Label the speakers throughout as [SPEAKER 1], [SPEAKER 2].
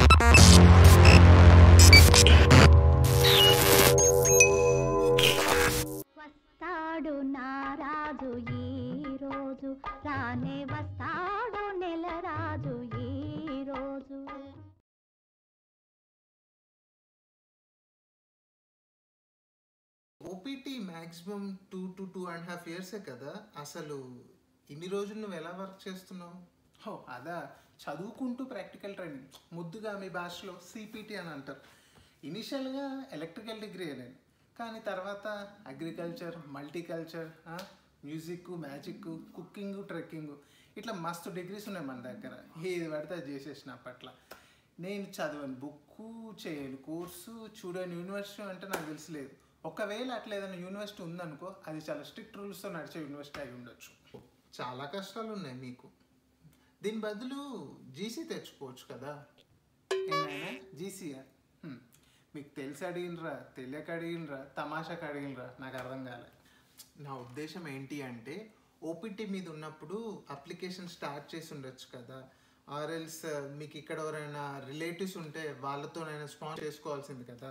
[SPEAKER 1] వస్తాడు నారాజు ఈ రోజు, రానే వస్తాడు నెల రాజు ఈ రోజు.
[SPEAKER 2] ఓపీటీ మ్యాక్సిమం 2 to 2.5 years కదా. అసలు ఇన్ని రోజులు నువ్వు ఎలా వర్క్ చేస్తున్నావు?
[SPEAKER 3] అదా, చదువుకుంటూ ప్రాక్టికల్ ట్రైనింగ్, ముద్దుగా మీ భాషలో సిపిటి అని అంటారు. ఇనిషియల్గా ఎలక్ట్రికల్ డిగ్రీ నేను, కానీ తర్వాత agriculture, multiculture, music, magic, cooking, trekking, ఇట్లా మస్తు డిగ్రీస్ ఉన్నాయి మన దగ్గర. ఏది పడితే అది చేసేసిన అప్పట్లో. నేను చదవని బుక్కు, చేయని కోర్సు, చూడని యూనివర్సిటీ అంటే నాకు తెలిసలేదు. ఒకవేళ అట్లా ఏదైనా యూనివర్సిటీ ఉందనుకో, అది చాలా స్ట్రిక్ట్ రూల్స్తో నడిచే యూనివర్సిటీ అయి ఉండొచ్చు.
[SPEAKER 2] చాలా కష్టాలు ఉన్నాయి మీకు. దీని బదులు జీసీ తెచ్చుకోవచ్చు కదా.
[SPEAKER 3] ఏమైనా జీసీయా? మీకు తెలిసి అడిగినరా, తెలియక అడిగినరా, తమాషాకి అడిగినరా, నాకు అర్థం కాలే.
[SPEAKER 2] నా ఉద్దేశం ఏంటి అంటే, ఓపీటీ మీద ఉన్నప్పుడు అప్లికేషన్ స్టార్ట్ చేసి ఉండొచ్చు కదా. ఆర్ఎల్స్ మీకు ఇక్కడ ఎవరైనా రిలేటివ్స్ ఉంటే వాళ్ళతోనైనా స్పాన్సర్ చేసుకోవాల్సింది కదా.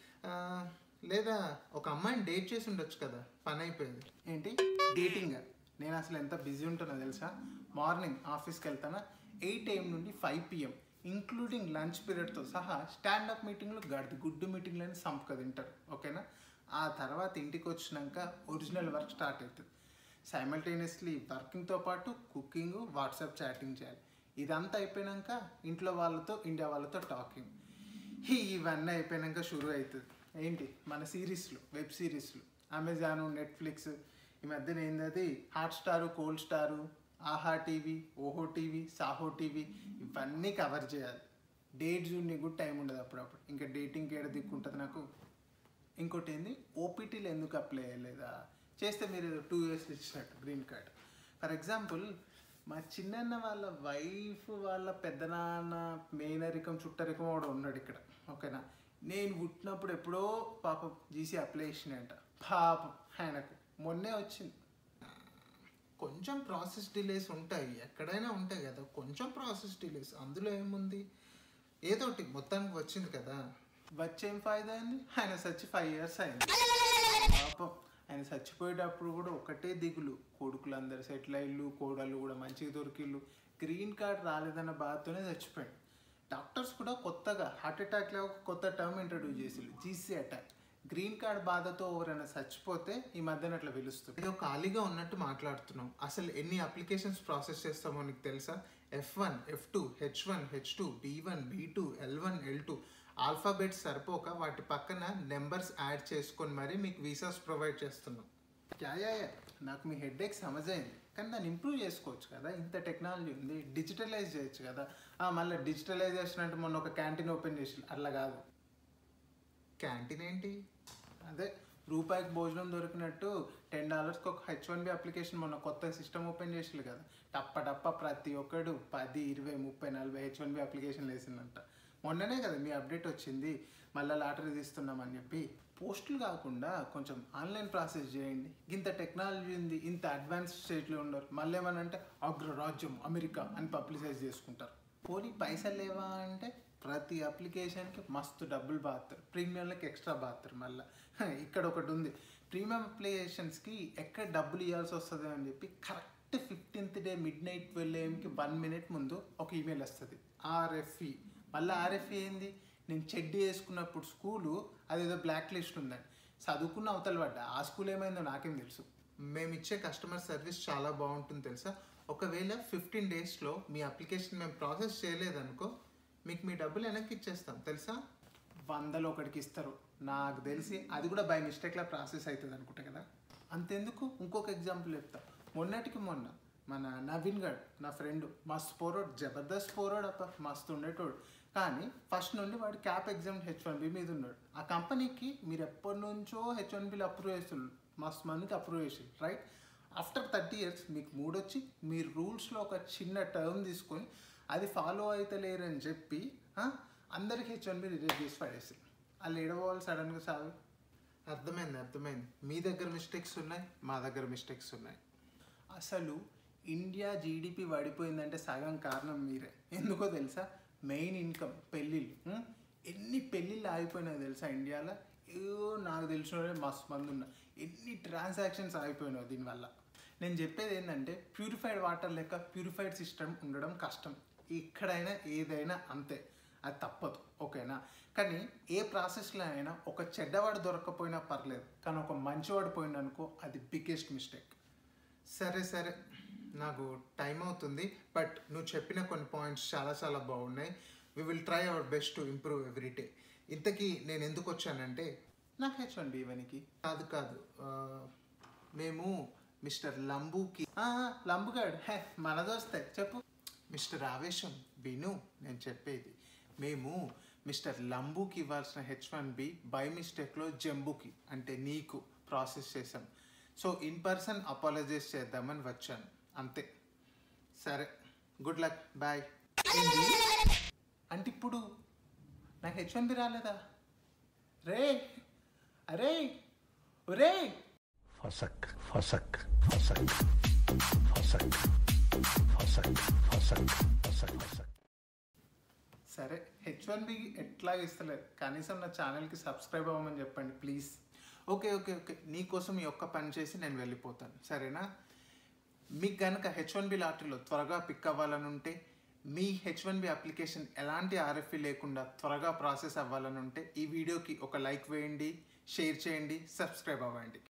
[SPEAKER 2] లేదా ఒక అమ్మాయిని డేట్ చేసి ఉండొచ్చు కదా, పని అయిపోయింది.
[SPEAKER 3] ఏంటి డేటింగ్? నేను అసలు ఎంత బిజీ ఉంటున్నా తెలుసా? మార్నింగ్ ఆఫీస్కి వెళ్తానా 8 AM నుండి 5 PM, ఇంక్లూడింగ్ లంచ్ పీరియడ్తో సహా స్టాండప్ మీటింగ్లు, గుడ్డు మీటింగ్లని సంపక తింటారు. ఓకేనా? ఆ తర్వాత ఇంటికి వచ్చినాక ఒరిజినల్ వర్క్ స్టార్ట్ అవుతుంది. సైమల్టేనియస్లీ వర్కింగ్తో పాటు కుకింగ్, వాట్సాప్ చాటింగ్ చేయాలి. ఇదంతా అయిపోయాక ఇంట్లో వాళ్ళతో, ఇండియా వాళ్ళతో టాకింగ్. ఇవన్నీ అయిపోయాక షురూ అవుతుంది ఏంటి మన సిరీస్లు, వెబ్ సిరీస్లు. అమెజాను, నెట్ఫ్లిక్స్, ఈ మధ్యన ఏంటది Hotstar, cold star, Aha TV, ఓహో టీవీ, సాహో టీవీ, ఇవన్నీ కవర్ చేయాలి. డేట్ చూడని కూడా టైం ఉండదు అప్పుడప్పుడు. ఇంకా డేటింగ్కి ఏడ దిక్కుంటుంది నాకు. ఇంకోటి ఏంది, ఓపీటీలు ఎందుకు అప్లై అయ్యలేదా? చేస్తే మీరు 2 years ఇచ్చినట్టు గ్రీన్ కార్డ్. ఫర్ ఎగ్జాంపుల్, మా చిన్నన్న వాళ్ళ వైఫ్ వాళ్ళ పెద్దనాన్న మేనరికం, చుట్టరికం కూడా ఉన్నాడు ఇక్కడ. ఓకేనా? నేను పుట్టినప్పుడు ఎప్పుడో పాపం జీసీ అప్లై చేసినాయంట. పాపం ఆయనకు మొన్నే వచ్చింది.
[SPEAKER 2] కొంచెం ప్రాసెస్ డిలేస్ ఉంటాయి, ఎక్కడైనా ఉంటాయి కదా కొంచెం ప్రాసెస్ డిలేస్. అందులో ఏముంది, ఏదోటి మొత్తానికి వచ్చింది కదా.
[SPEAKER 3] వచ్చేం ఫాయిదా అయింది? ఆయన చచ్చి 5 years అయింది. పాపం ఆయన చచ్చిపోయేటప్పుడు కూడా ఒకటే దిగులు, కొడుకులు అందరు సెటిల్ అయ్యిళ్ళు, కోడళ్ళు కూడా మంచిగా దొరికిళ్ళు. గ్రీన్ కార్డ్ రాలేదన్న బాధతోనే చచ్చిపోయాడు. డాక్టర్స్ కూడా కొత్తగా హార్ట్ అటాక్లో ఒక కొత్త టర్మ్ ఇంట్రడ్యూస్ చేసిళ్ళు, జీసీ అటాక్. గ్రీన్ కార్డ్ బాధతో ఎవరైనా చచ్చిపోతే ఈ మధ్యన అట్లా పిలుస్తుంది.
[SPEAKER 2] ఏదో ఖాళీగా ఉన్నట్టు మాట్లాడుతున్నాం. అసలు ఎన్ని అప్లికేషన్స్ ప్రాసెస్ చేస్తామో నీకు తెలుసా? F1, F2, H1, H2, B1, B2, L1, L2 alphabets సరిపోక వాటి పక్కన నెంబర్స్ యాడ్ చేసుకొని మరి మీకు వీసాస్ ప్రొవైడ్ చేస్తున్నాం.
[SPEAKER 3] యా నాకు మీ హెడ్ఏక్ సమజైంది, కానీ దాన్ని ఇంప్రూవ్ చేసుకోవచ్చు కదా. ఇంత టెక్నాలజీ ఉంది, డిజిటలైజ్ చేయొచ్చు కదా. మళ్ళీ డిజిటలైజేషన్ అంటే మొన్న ఒక క్యాంటీన్ ఓపెన్ చేసి, అట్లా కాదు.
[SPEAKER 2] క్యాంటీన్ ఏంటి?
[SPEAKER 3] అదే రూపాయికి భోజనం దొరికినట్టు $10కి ఒక H1B అప్లికేషన్ మొన్న కొత్త సిస్టమ్ ఓపెన్ చేసిళ్ళు కదా. టప్ప ప్రతి ఒక్కడు 10, 20, 30, 40 H1B అప్లికేషన్లు వేసిందంట. మొన్ననే కదా మీ అప్డేట్ వచ్చింది, మళ్ళీ లాటరీ తీస్తున్నామని చెప్పి. పోస్టులు కాకుండా కొంచెం ఆన్లైన్ ప్రాసెస్ చేయండి. ఇంత టెక్నాలజీ ఉంది, ఇంత అడ్వాన్స్ స్టేట్లో ఉండరు. మళ్ళీ ఏమనంటే అగ్రరాజ్యం అమెరికా అని పబ్లిసైజ్ చేసుకుంటారు. పోనీ పైసలు లేవా అంటే ప్రతి అప్లికేషన్కి మస్తు డబ్బులు బాస్తారు, ప్రీమియంలకి ఎక్స్ట్రా బాస్తారు. మళ్ళీ ఇక్కడ ఒకటి ఉంది, ప్రీమియం అప్లికేషన్స్కి ఎక్కడ డబ్బులు ఇవ్వాల్సి వస్తుంది అని చెప్పి correct 15th day midnight 12 AM 1 minute ముందు ఒక ఈమెయిల్ వస్తుంది, RFE. మళ్ళీ RFE ఏంది? నేను చెడ్డీ వేసుకున్నప్పుడు స్కూలు అదేదో బ్లాక్ లిస్ట్ ఉందని చదువుకున్న అవతల పడ్డా. ఆ స్కూల్ ఏమైందో నాకేం తెలుసు.
[SPEAKER 2] మేము ఇచ్చే కస్టమర్ సర్వీస్ చాలా బాగుంటుంది తెలుసా. ఒకవేళ 15 daysలో మీ అప్లికేషన్ మేము ప్రాసెస్ చేయలేదనుకో, మీకు మీ డబ్బులు వెనక్కి ఇచ్చేస్తాం తెలుసా.
[SPEAKER 3] 100లో ఒకటికి ఇస్తారు నాకు తెలిసి. అది కూడా బై మిస్టేక్లా ప్రాసెస్ అవుతుంది అనుకుంటా కదా. అంతెందుకు, ఇంకొక ఎగ్జాంపుల్ చెప్తా. మొన్నటికి మొన్న మన నవీన్ గడ్, నా ఫ్రెండ్, మస్తు పోరోడు, జబర్దస్త్ పోరోడు అప్ప, మస్తు ఉండేటోడు. కానీ ఫస్ట్ నుండి వాడు క్యాప్ ఎగ్జామ్ H1B మీద ఉన్నాడు. ఆ కంపెనీకి మీరు ఎప్పటి నుంచో H1Bలు అప్రూవ్ చేస్తున్నారు, మస్తు మందికి అప్రూవ్ చేసారు, రైట్? ఆఫ్టర్ 30 years మీకు మూడొచ్చి మీరు రూల్స్లో ఒక చిన్న టర్మ్ తీసుకొని అది ఫాలో అయితే లేరని చెప్పి అందరికీ H1B రిజెక్ట్ చేసి పడేస్తారు. వాళ్ళు ఏడవాలి సడన్గా సాగు.
[SPEAKER 2] అర్థమైంది. మీ దగ్గర మిస్టేక్స్ ఉన్నాయి, మా దగ్గర మిస్టేక్స్ ఉన్నాయి.
[SPEAKER 3] అసలు ఇండియా GDP పడిపోయిందంటే సగం కారణం మీరే. ఎందుకో తెలుసా? మెయిన్ ఇన్కమ్ పెళ్ళిళ్ళు. ఎన్ని పెళ్ళిళ్ళు ఆగిపోయినాయి తెలుసా ఇండియాలో? నాకు తెలిసిన మస్తు మంది ఉన్నారు. ఎన్ని ట్రాన్సాక్షన్స్ ఆగిపోయినాయి దీనివల్ల. నేను చెప్పేది ఏంటంటే ప్యూరిఫైడ్ వాటర్ లెక్క ప్యూరిఫైడ్ సిస్టమ్ ఉండడం కష్టం. ఎక్కడైనా ఏదైనా అంతే, అది తప్పదు, ఓకేనా? కానీ ఏ ప్రాసెస్లో అయినా ఒక చెడ్డవాడు దొరకకపోయినా పర్లేదు, కానీ ఒక మంచివాడు పోయిందనుకో అది బిగ్గెస్ట్ మిస్టేక్.
[SPEAKER 2] సరే నాకు టైం అవుతుంది, బట్ నువ్వు చెప్పిన కొన్ని పాయింట్స్ చాలా చాలా బాగున్నాయి. We will try our best to improve every day. ఇంతకీ నేను ఎందుకు వచ్చానంటే,
[SPEAKER 3] నాకు హెచ్వన్ బీవనికి
[SPEAKER 2] కాదు మేము మిస్టర్ లంబూకి
[SPEAKER 3] లంబుగాడు మన దోస్తే చెప్పు.
[SPEAKER 2] మిస్టర్ ఆవేశం విను, నేను చెప్పేది. మేము మిస్టర్ లంబూకి ఇవ్వాల్సిన H1B బై మిస్టేక్లో జంబుకి అంటే నీకు ప్రాసెస్ చేసాం. సో ఇన్ పర్సన్ అపాలజైజ్ చేద్దామని వచ్చాను, అంతే. సరే, గుడ్ లక్, బాయ్.
[SPEAKER 3] అంటే ఇప్పుడు నాకు H1B రాలేదా? అరే ఒరే
[SPEAKER 4] ఫసక్ ఫసక్ ఫసక్ ఫసక్ ఫసక్ ఫసక్ ఫసక్ ఫసక్.
[SPEAKER 3] సరే, H1B ఎట్లా ఇస్తలేదు, కనీసం నా ఛానల్కి సబ్స్క్రైబ్ అవ్వమని చెప్పండి ప్లీజ్.
[SPEAKER 2] ఓకే నీకోసం ఈ ఒక్క పని చేసి నేను వెళ్ళిపోతాను, సరేనా? మీకు కనుక H1B లాటరీలో త్వరగా పిక్ అవ్వాలని ఉంటే, మీ H1B అప్లికేషన్ ఎలాంటి RFE లేకుండా త్వరగా ప్రాసెస్ అవ్వాలని ఉంటే ఈ వీడియోకి ఒక లైక్ వేయండి, షేర్ చేయండి, సబ్స్క్రైబ్ అవ్వండి.